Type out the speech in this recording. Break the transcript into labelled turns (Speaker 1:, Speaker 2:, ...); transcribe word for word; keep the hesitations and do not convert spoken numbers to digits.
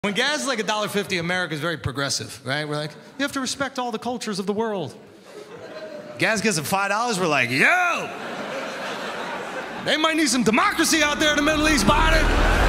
Speaker 1: When gas is like a dollar fifty, America is very progressive, right? We're like, you have to respect all the cultures of the world. Gas gets at five dollars, we're like, yo! They might need some democracy out there in the Middle East, Biden.